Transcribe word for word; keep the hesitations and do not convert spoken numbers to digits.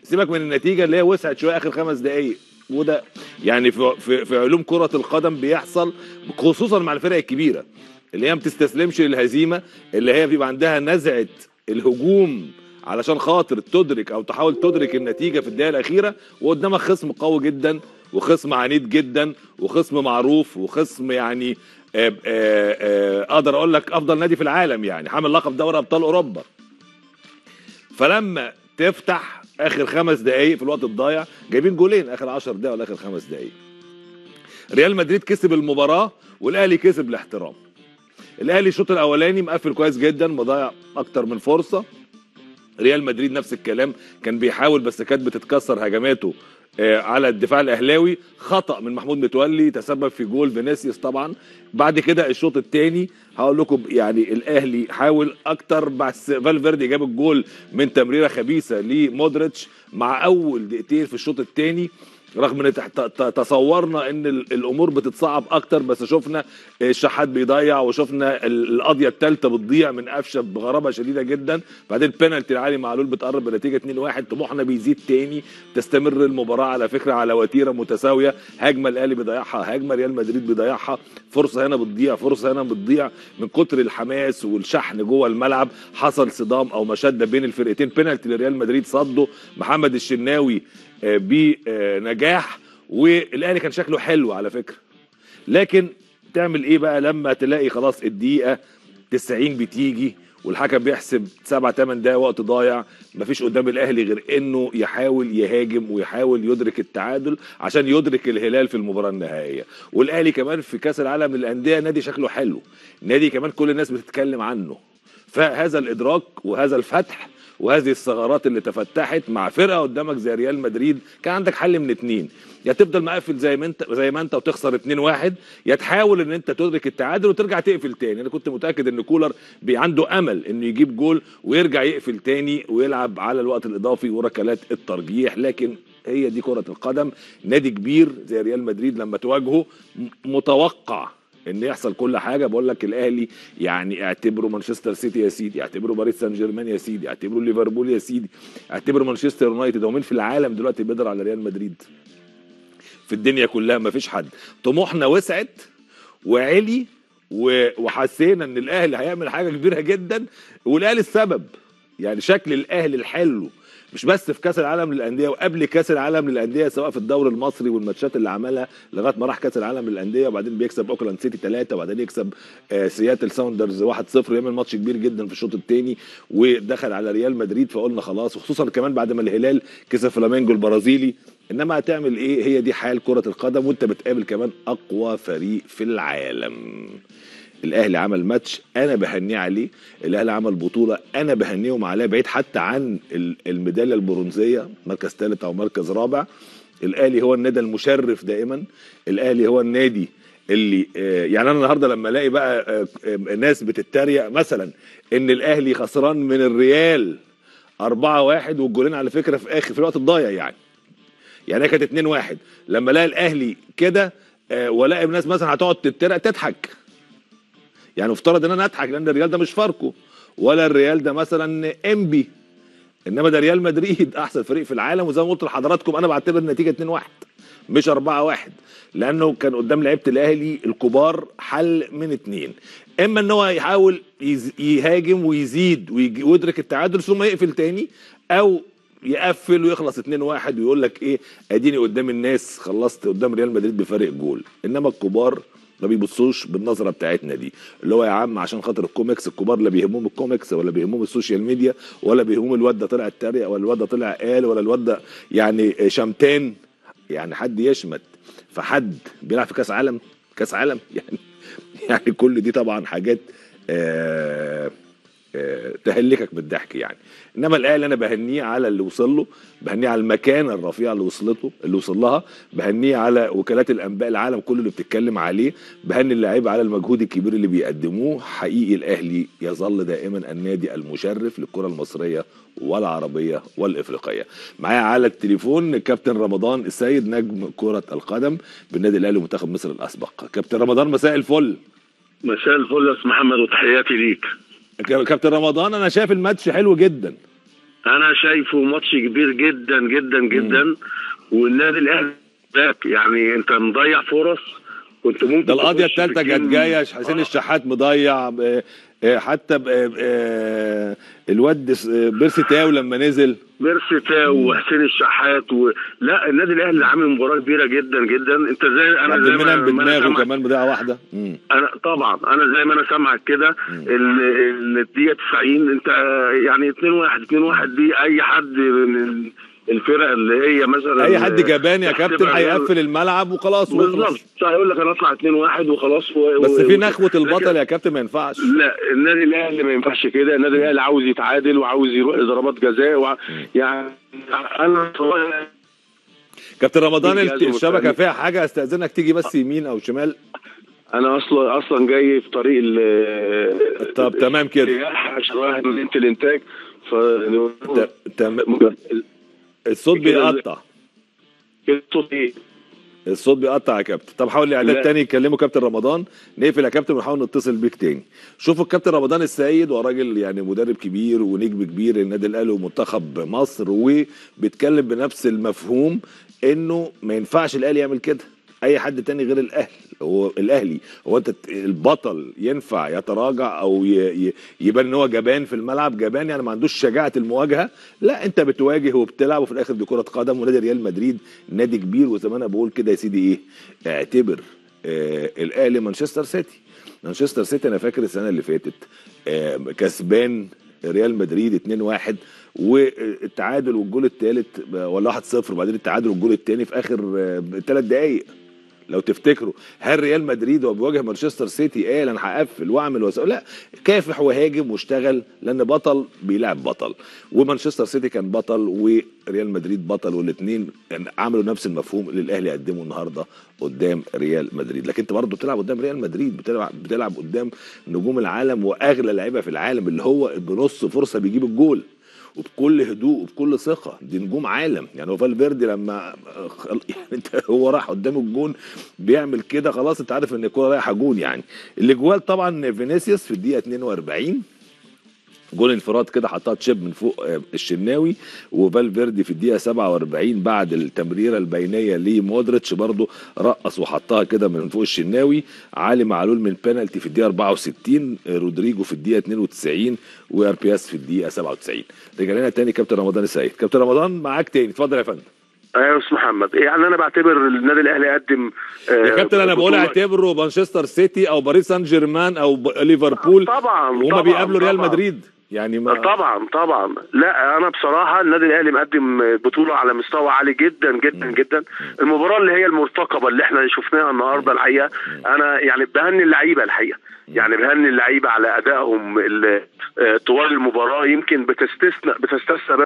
سيبك من النتيجه اللي هي وسعت شويه اخر خمس دقائق، وده يعني في في, في علوم كره القدم بيحصل، خصوصا مع الفرق الكبيره اللي هي ما بتستسلمش للهزيمه، اللي هي بيبقى عندها نزعه الهجوم علشان خاطر تدرك او تحاول تدرك النتيجه في الدقيقه الاخيره، وقدامك خصم قوي جدا وخصم عنيد جدا وخصم معروف وخصم يعني آآ آآ اقدر اقول لك افضل نادي في العالم، يعني حامل لقب دوري ابطال اوروبا. فلما تفتح اخر خمس دقائق في الوقت الضايع، جايبين جولين اخر عشر دقائق ولا اخر خمس دقائق. ريال مدريد كسب المباراه والاهلي كسب الاحترام. الاهلي الشوط الاولاني مقفل كويس جدا، مضيع اكتر من فرصه. ريال مدريد نفس الكلام، كان بيحاول بس كانت بتتكسر هجماته على الدفاع الاهلاوي. خطا من محمود متولي تسبب في جول فينيسيوس طبعا. بعد كده الشوط الثاني هقول لكم يعني الاهلي حاول اكتر، بس فالفيردي جاب الجول من تمريره خبيثه لمودريتش مع اول دقيقتين في الشوط الثاني، رغم ان تصورنا ان الامور بتتصعب اكتر، بس شفنا الشحات بيضيع وشفنا القضيه الثالثه بتضيع من قفشه بغرابه شديده جدا. بعدين بينالتي لعلي معلول بتقرب بنتيجه اتنين واحد. طموحنا بيزيد تاني، تستمر المباراه على فكره على وتيره متساويه، هجمه الاهلي بيضيعها، هجمه ريال مدريد بيضيعها، فرصه هنا بتضيع، فرصه هنا بتضيع. من كتر الحماس والشحن جوه الملعب حصل صدام او مشاده بين الفرقتين. بينالتي لريال مدريد صده محمد الشناوي بنجاح، والاهلي كان شكله حلو على فكره. لكن تعمل ايه بقى لما تلاقي خلاص الدقيقه تسعين بتيجي والحكم بيحسب سبع ثمان دقايق وقت ضايع، مفيش قدام الاهلي غير انه يحاول يهاجم ويحاول يدرك التعادل عشان يدرك الهلال في المباراه النهائيه. والاهلي كمان في كاس العالم للانديه نادي شكله حلو، نادي كمان كل الناس بتتكلم عنه. فهذا الادراك وهذا الفتح وهذه الثغرات اللي تفتحت مع فرقه قدامك زي ريال مدريد، كان عندك حل من اتنين: يا تفضل مقفل زي ما انت زي ما انت وتخسر اتنين واحد، يا تحاول ان انت تدرك التعادل وترجع تقفل تاني. انا كنت متاكد ان كولر عنده امل انه يجيب جول ويرجع يقفل تاني ويلعب على الوقت الاضافي وركلات الترجيح، لكن هي دي كره القدم. نادي كبير زي ريال مدريد لما تواجهه متوقع ان يحصل كل حاجه. بقول لك الاهلي يعني اعتبره مانشستر سيتي يا سيدي، اعتبره باريس سان جيرمان يا سيدي، اعتبره ليفربول يا سيدي، اعتبره مانشستر يونايتد. ومين في العالم دلوقتي بيقدر على ريال مدريد؟ في الدنيا كلها مفيش حد. طموحنا وسعت وعلي وحسينا ان الاهلي هيعمل حاجه كبيره جدا، والاهلي السبب. يعني شكل الاهلي الحلو مش بس في كاس العالم للانديه وقبل كاس العالم للانديه، سواء في الدوري المصري والماتشات اللي عملها لغايه ما راح كاس العالم للانديه، وبعدين بيكسب اوكلاند سيتي ثلاثة، وبعدين يكسب آه سياتل ساوندرز واحد صفر، يعمل ماتش كبير جدا في الشوط الثاني ودخل على ريال مدريد. فقلنا خلاص، وخصوصا كمان بعد ما الهلال كسب فلامينجو البرازيلي. انما هتعمل ايه؟ هي دي حال كره القدم، وانت بتقابل كمان اقوى فريق في العالم. الاهلي عمل ماتش انا بهنيه عليه، الاهلي عمل بطوله انا بهنيهم عليها، بعيد حتى عن الميداليه البرونزيه مركز ثالث او مركز رابع. الاهلي هو النادي المشرف دائما، الاهلي هو النادي اللي يعني انا النهارده لما الاقي بقى ناس بتتريق مثلا ان الاهلي خسران من الريال أربعة واحد والجولين على فكره في اخر في الوقت الضايع، يعني يعني هي كانت اتنين واحد، لما الاقي الاهلي كده والاقي الناس مثلا هتقعد تتريق تضحك. يعني مفترض ان انا اضحك لان الريال ده مش فاركو ولا الريال ده مثلا انبي، انما ده ريال مدريد احسن فريق في العالم. وزي ما قلت لحضراتكم انا بعتبر النتيجه اتنين واحد مش أربعة واحد، لانه كان قدام لعيبه الاهلي الكبار حل من اتنين: اما ان هو يحاول يهاجم ويزيد ويدرك التعادل ثم يقفل تاني، او يقفل ويخلص اتنين واحد ويقول لك ايه اديني قدام الناس خلصت قدام ريال مدريد بفارق جول. انما الكبار ما بيبصوش بالنظره بتاعتنا دي، اللي هو يا عم عشان خاطر الكوميكس، الكبار لا بيهمهم الكوميكس ولا بيهمهم السوشيال ميديا ولا بيهمهم الواد ده طلع اتريق ولا الواد ده طلع قال ولا الواد ده يعني شمتان، يعني حد يشمت فحد بيلعب في كاس عالم كاس عالم يعني يعني كل دي طبعا حاجات آه تهلكك بالضحك يعني. انما الاهلي انا بهنيه على اللي وصل له، بهنيه على المكانه الرفيعه اللي وصلته اللي وصل لها، بهنيه على وكالات الانباء العالم كله اللي بتتكلم عليه، بهني اللعيبه على المجهود الكبير اللي بيقدموه. حقيقي الاهلي يظل دائما النادي المشرف للكره المصريه والعربيه والافريقيه. معايا على التليفون كابتن رمضان السيد نجم كره القدم بالنادي الاهلي ومنتخب مصر الاسبق. كابتن رمضان مساء الفل. مساء الفل يا استاذ محمد وتحياتي ليك. كابتن رمضان انا شايف الماتش حلو جدا. انا شايفه ماتش كبير جدا جدا جدا، والنادي الاهلي يعني انت مضيع فرص كنت ممكن. ده القضيه الثالثه كانت جايه، حسين آه. الشحات مضيع، حتى الواد بيرسي تاو لما نزل، بيرسي تاو وحسين الشحات و... لا النادي الاهلي عامل مباراه كبيره جدا جدا. انت زي انا زي ما بدماغه كمان مضيعه واحده. مم. انا طبعا انا زي ما انا سامعك كده الدقيقه تسعين انت يعني اتنين واحد اتنين واحد دي اي حد من الفرق اللي هي مثلا اي حد جبان يا كابتن هيقفل الملعب وخلاص. بالظبط، هيقول لك انا اطلع اتنين واحد وخلاص و... بس في نخوه البطل يا كابتن ما ينفعش. لا النادي الاهلي ما ينفعش كده، النادي الاهلي عاوز يتعادل وعاوز يروح لضربات جزاء و... يعني انا كابتن رمضان الشبكه فيها حاجه، استاذنك تيجي بس يمين او شمال. انا اصلا اصلا جاي في طريق ال طب تمام كده عشان رايح مدينه الانتاج. ف تمام. الصوت بيقطع. الصوت ايه؟ الصوت بيقطع يا كابتن. طب حاول الاعداد تاني يكلموا كابتن رمضان، نقفل يا كابتن ونحاول نتصل بيك تاني. شوفوا الكابتن رمضان السيد وراجل يعني مدرب كبير ونجم كبير النادي الاهلي ومنتخب مصر، وبيتكلم بنفس المفهوم انه ما ينفعش الاهلي يعمل كده، اي حد تاني غير الاهلي. هو الاهلي هو انت البطل ينفع يتراجع او يبان ان هو جبان في الملعب؟ جبان يعني ما عندوش شجاعه المواجهه؟ لا، انت بتواجه وبتلعب، وفي الاخر دي كره قدم، ونادي ريال مدريد نادي كبير. وزي ما انا بقول كده يا سيدي ايه، اعتبر آه الاهلي مانشستر سيتي. مانشستر سيتي انا فاكر السنه اللي فاتت آه كسبان ريال مدريد اتنين واحد، والتعادل والجول الثالث ولا واحد صفر، وبعدين التعادل والجول الثاني في اخر ثلاث دقائق لو تفتكروا. هل ريال مدريد وهو بيواجه مانشستر سيتي قال انا هقفل واعمل واسوي؟ لا، كافح وهاجم واشتغل، لان بطل بيلعب بطل. ومانشستر سيتي كان بطل وريال مدريد بطل، والاثنين عملوا نفس المفهوم اللي الاهلي قدمه النهارده قدام ريال مدريد. لكن انت برضه بتلعب قدام ريال مدريد، بتلعب بتلعب قدام نجوم العالم واغلى لعيبه في العالم، اللي هو بنص فرصه بيجيب الجول وبكل هدوء وبكل ثقه. دي نجوم عالم يعني. هو فالفيردي لما يعني انت هو راح قدام الجون بيعمل كده، خلاص انت عارف ان الكوره رايحه جون يعني. الاجوال طبعا فينيسيوس في الدقيقه اتنين واربعين جول انفراد كده حطها تشيب من فوق الشناوي، وفالفيردي في الدقيقه سبعة واربعين بعد التمريره البينيه لمودريتش برضه رقص وحطها كده من فوق الشناوي. علي معلول من بينالتي في الدقيقه اربعة وستين، رودريجو في الدقيقه اتنين وتسعين، وار بي اس في الدقيقه سبعة وتسعين. رجع لنا تاني كابتن رمضان السيد. كابتن رمضان معاك تاني، اتفضل يا فندم. ايوه يا استاذ محمد. يعني انا بعتبر النادي الاهلي قدم آه يا كابتن، انا بقول اعتبره مانشستر سيتي او باريس سان جيرمان او ليفربول طبعا وهما بيقابلوا ريال مدريد يعني ما... طبعا طبعا. لا انا بصراحه النادي الاهلي مقدم بطوله على مستوى عالي جدا جدا جدا. المباراه اللي هي المرتقبه اللي احنا شفناها النهارده الحقيقه انا يعني بهني اللعيبه الحقيقه، يعني بهني اللعيبه على ادائهم طوال المباراه. يمكن بتستثنى بتستثنى